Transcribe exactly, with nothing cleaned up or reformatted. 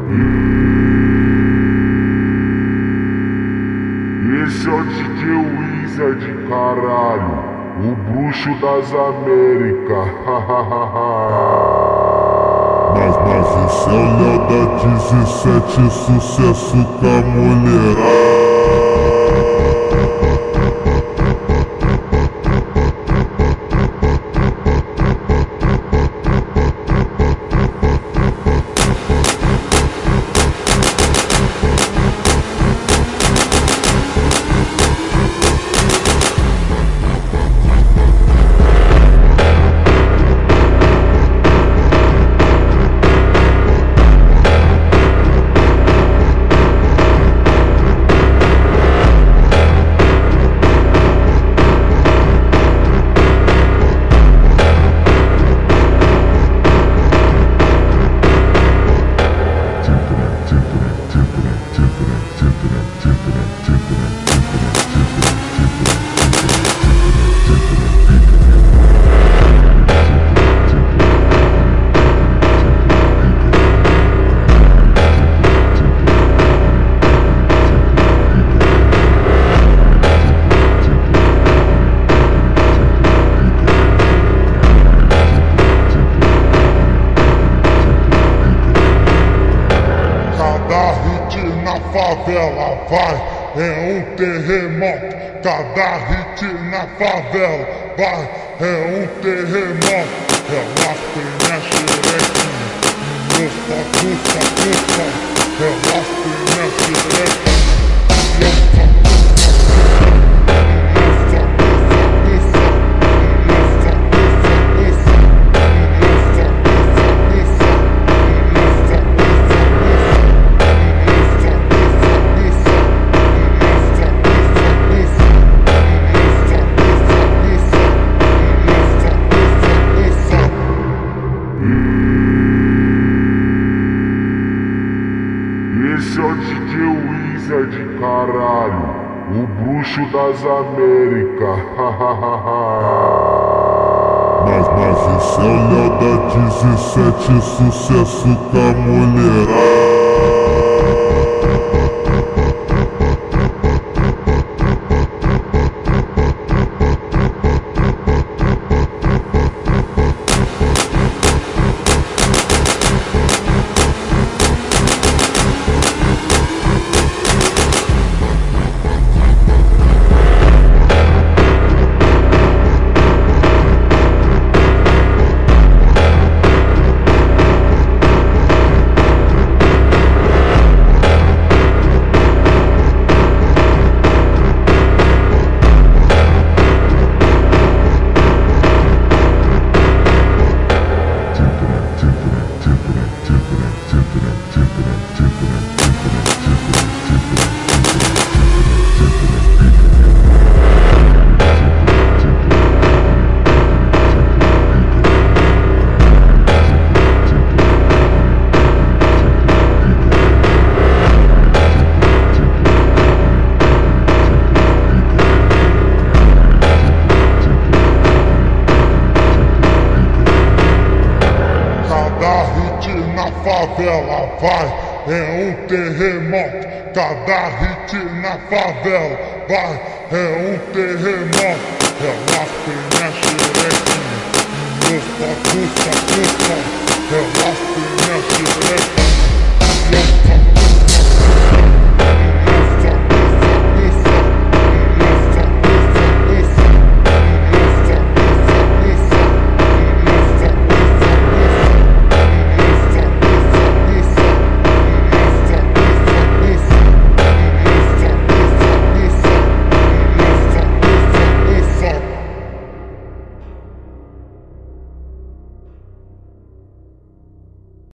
Esse é o D J Wizard, caralho, o bruxo das Américas. mas, mas esse é o Léo da dezessete, sucesso com a mulherada. Favela vai, é um terremoto. Cada hit na favela vai, é um terremoto. Relaxa minha xerequinha, ufa, ufa, ufa. Relaxa minha xerequinha, ufa, ufa, esse é o D J Wizard, caralho, o bruxo das Américas. mas, mas esse é o Léo da dezessete, sucesso com a mulherada. Favela vai, é um terremoto. Cada hit na favela vai, é um terremoto. Relaxa minha xerequinha, ufa, ufa, ufa. Relaxa minha